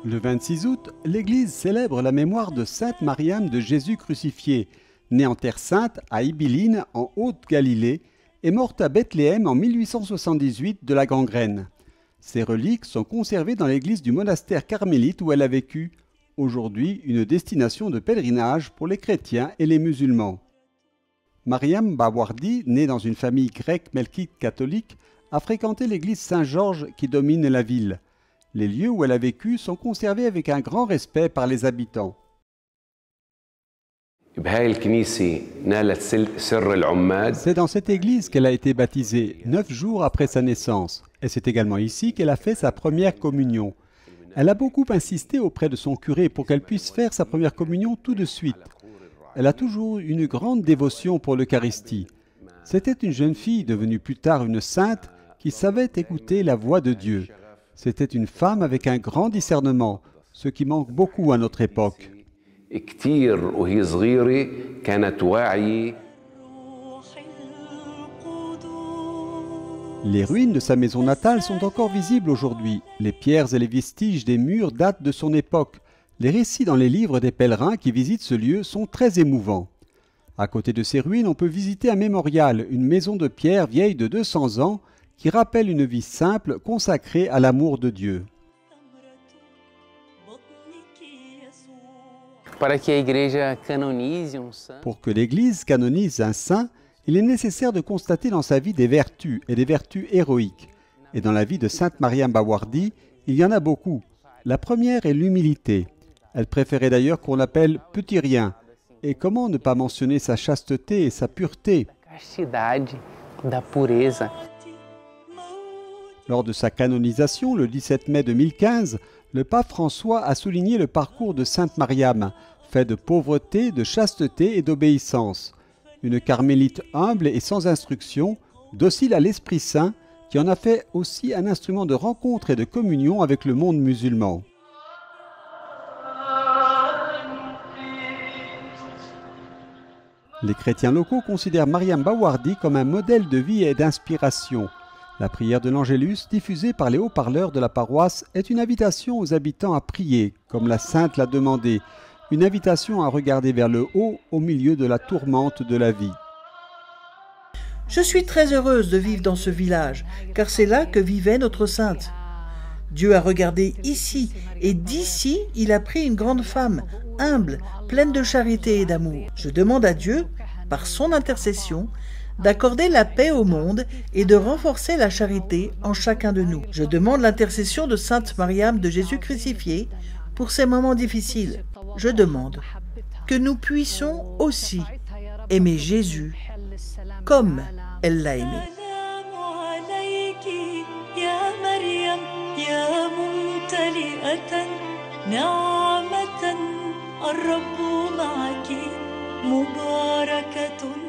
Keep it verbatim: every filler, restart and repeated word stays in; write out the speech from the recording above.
Le vingt-six août, l'Église célèbre la mémoire de Sainte Mariam de Jésus crucifié, née en Terre Sainte à Ibiline en Haute-Galilée et morte à Bethléem en mille huit cent soixante-dix-huit de la gangrène. Ses reliques sont conservées dans l'église du monastère carmélite où elle a vécu, aujourd'hui une destination de pèlerinage pour les chrétiens et les musulmans. Mariam Bawardi, née dans une famille grecque melkite catholique, a fréquenté l'église Saint-Georges qui domine la ville. Les lieux où elle a vécu sont conservés avec un grand respect par les habitants. C'est dans cette église qu'elle a été baptisée, neuf jours après sa naissance. Et c'est également ici qu'elle a fait sa première communion. Elle a beaucoup insisté auprès de son curé pour qu'elle puisse faire sa première communion tout de suite. Elle a toujours eu une grande dévotion pour l'Eucharistie. C'était une jeune fille devenue plus tard une sainte qui savait écouter la voix de Dieu. C'était une femme avec un grand discernement, ce qui manque beaucoup à notre époque. Les ruines de sa maison natale sont encore visibles aujourd'hui. Les pierres et les vestiges des murs datent de son époque. Les récits dans les livres des pèlerins qui visitent ce lieu sont très émouvants. À côté de ces ruines, on peut visiter un mémorial, une maison de pierre vieille de deux cents ans, qui rappelle une vie simple consacrée à l'amour de Dieu. Pour que l'Église canonise un saint, il est nécessaire de constater dans sa vie des vertus et des vertus héroïques. Et dans la vie de Sainte Mariam Bawardi, il y en a beaucoup. La première est l'humilité. Elle préférait d'ailleurs qu'on l'appelle « petit rien ». Et comment ne pas mentionner sa chasteté et sa pureté? Lors de sa canonisation, le dix-sept mai deux mille quinze, le pape François a souligné le parcours de Sainte Mariam, fait de pauvreté, de chasteté et d'obéissance. Une carmélite humble et sans instruction, docile à l'Esprit Saint, qui en a fait aussi un instrument de rencontre et de communion avec le monde musulman. Les chrétiens locaux considèrent Mariam Bawardi comme un modèle de vie et d'inspiration. La prière de l'Angélus, diffusée par les haut-parleurs de la paroisse, est une invitation aux habitants à prier, comme la sainte l'a demandé, une invitation à regarder vers le haut au milieu de la tourmente de la vie. Je suis très heureuse de vivre dans ce village, car c'est là que vivait notre sainte. Dieu a regardé ici, et d'ici, il a pris une grande femme, humble, pleine de charité et d'amour. Je demande à Dieu, par son intercession, d'accorder la paix au monde et de renforcer la charité en chacun de nous. Je demande l'intercession de Sainte Mariam de Jésus crucifié pour ces moments difficiles. Je demande que nous puissions aussi aimer Jésus comme elle l'a aimé. الرب معك مباركة